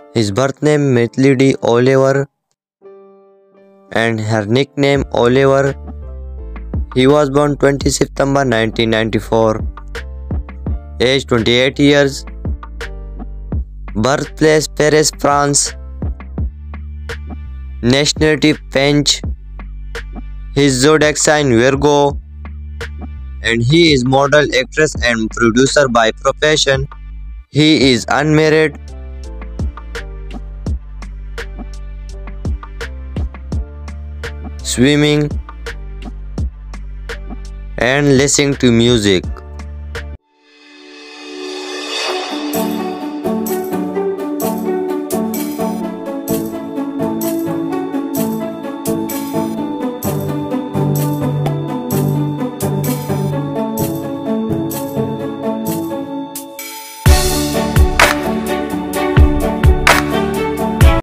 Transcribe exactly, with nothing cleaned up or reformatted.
His birth name Mathilde Ollivier and her nickname Oliver. He was born twentieth September nineteen ninety-four. Age twenty-eight years. Birthplace Paris, France. Nationality French. His zodiac sign Virgo. And he is model, actress and producer by profession. He is unmarried. Swimming and listening to music.